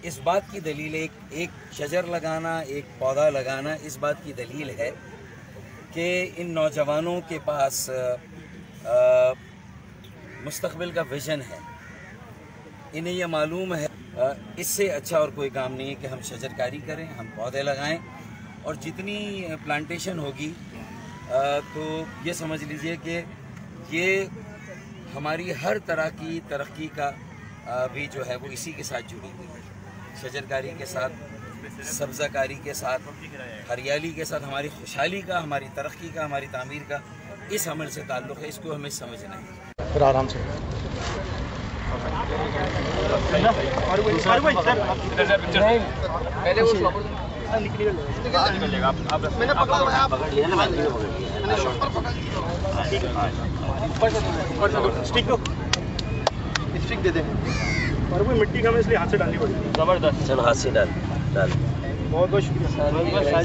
اس بات کی دلیل ایک شجر لگانا، ایک پودا لگانا اس بات کی دلیل ہے کہ ان نوجوانوں کے پاس مستقبل کا ویژن ہے. انہیں یہ معلوم ہے اس سے اچھا اور کوئی کام نہیں ہے کہ ہم شجر کاری کریں، ہم پودے لگائیں، اور جتنی پلانٹیشن ہوگی تو یہ سمجھ لیجئے کہ یہ ہماری ہر طرح کی ترقی کا بھی جو ہے وہ اسی کے ساتھ جڑی ہوئی ہے. شجر کاری کے ساتھ، سبزہ کاری کے ساتھ، ہریالی کے ساتھ ہماری خوشحالی کا، ہماری ترقی کا، ہماری تعمیر کا اس عمل سے تعلق ہے. اس کو ہمیں سمجھنا ہے. پھر آرام سے اسٹک دے دیں اور وہ مٹی کا میں اس لیے ہاتھ سے ڈالنی پڑی. زبردست. چل ہاتھ سے ڈال. بہت بہت شکریہ.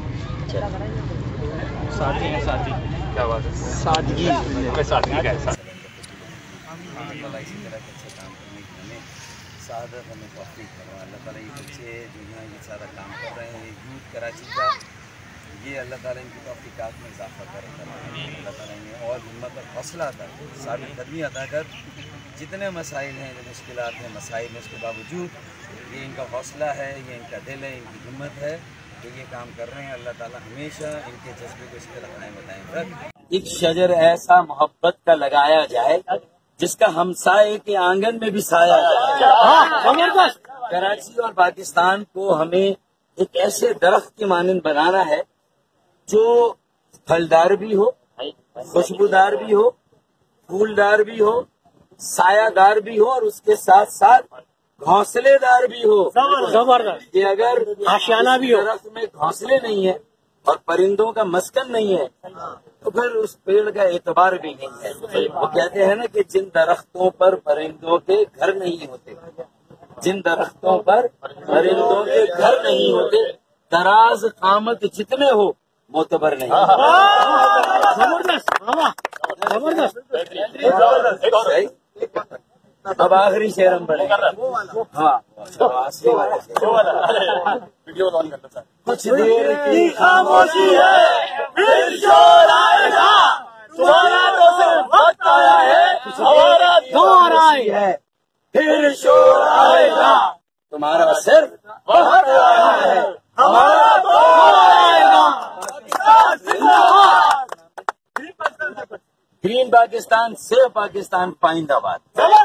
ساتھی ہیں ساتھی. کیا بات ہے. سادگی سادگی کا احساس. اللہ اسی طرح کے اچھے کام کرنے کی ہمیں سعادت، ہمیں توفیق کروا. اللہ تعالیٰ یہ بچے جو یہاں یہ سارا کام کر رہے ہیں، یوتھ کراچی کا، یہ اللہ تعالیٰ ان کی توفیقات میں اضافہ کرے. اللہ تعالیٰ انہیں اور ہمت اور حوصلہ عطا کر، ثابت قدمی عطا کر. جتنے مسائل ہیں، جو مشکلات ہیں، مسائل ہیں، اس کے باوجود یہ ان کا حوصلہ ہے، یہ ان کا دل ہے، ان کی ہمت ہے کہ یہ کام کر رہے ہیں. اللہ تعالیٰ ہمیشہ ان کے جذبے کو اس طرح قائم بتائیں گا. ایک شجر ایسا محبت کا لگایا جائے جس کا ہمسائے کے آنگن میں بھی سایہ جائے. کراچی اور پاکستان کو ہمیں ایک ایسے درخت کی مانند بنانا ہے جو پھلدار بھی ہو، خوشبودار بھی ہو، پھولدار بھی ہو، سایہ دار بھی ہو، اور اس کے ساتھ ساتھ گھونسلے دار بھی ہو. زبردست. کہ اگر آشیانہ بھی ہو، درخت میں گھونسلے نہیں ہے اور پرندوں کا مسکن نہیں ہے تو پھر اس پیڑ کا اعتبار بھی نہیں ہے. وہ کہتے ہیں نا کہ جن درختوں پر پرندوں کے گھر نہیں ہوتے، جن درختوں پر پرندوں کے گھر نہیں ہوتے، دراز قامت جتنے ہو معتبر نہیں. اب آخری شعر ہم پڑھیں. ہاں کچھ دیر کی خاموشی ہے، پھر شور آئے گا. تمہارا تو صرف وقت آیا ہے، ہمارا دور آئی ہے. پھر شور آئے گا، تمہارا صرف وقت آیا ہے، ہمارا دور آئے گا. گرین پاکستان سے پاکستان پائندہ باد.